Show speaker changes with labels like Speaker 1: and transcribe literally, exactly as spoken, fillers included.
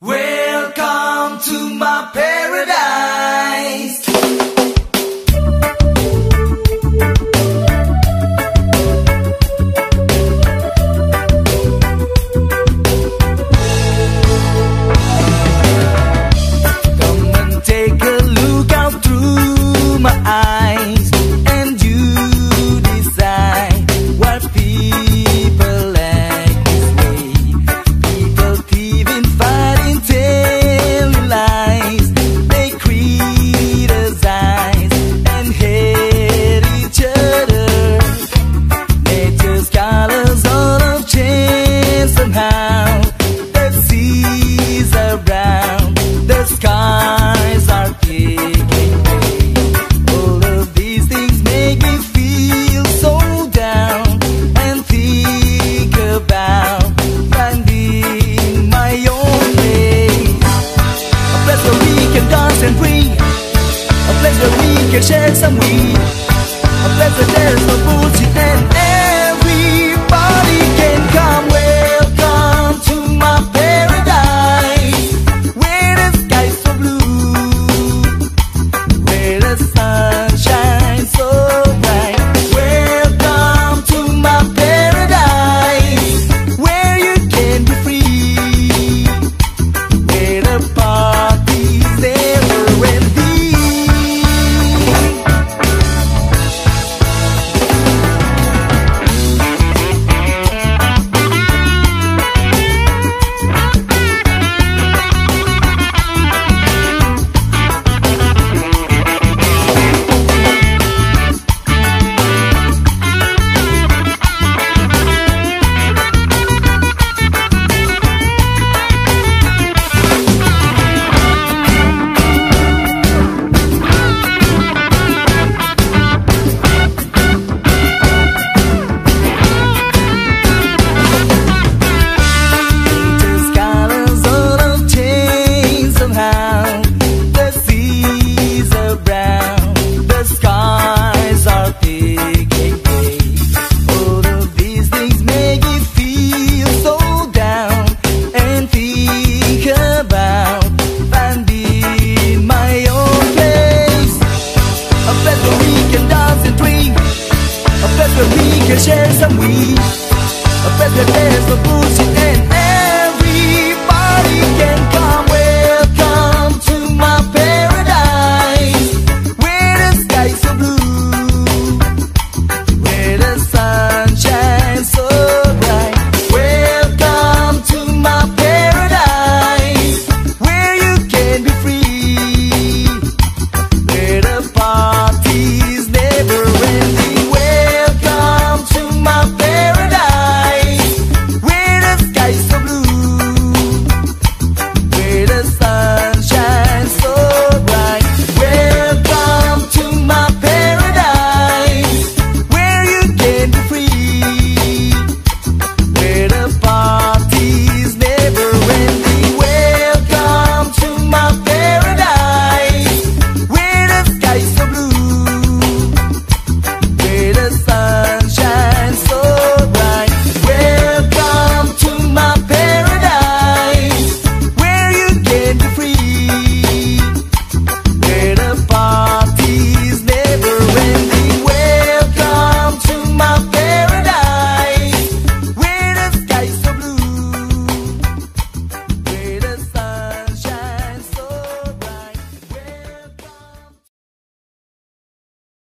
Speaker 1: Welcome to my paradise. Come and take a look out through my eyes, and you decide what people act this way. People thieving, fighting, telling lies. They criticize and hate each other. Nature's colors all have changed somehow. The seas are brown, the skies are taking way. All of these things make me feel so down, and think about finding my own way. A place where we can dance and breathe, a place where we can share some weed, a place where there's no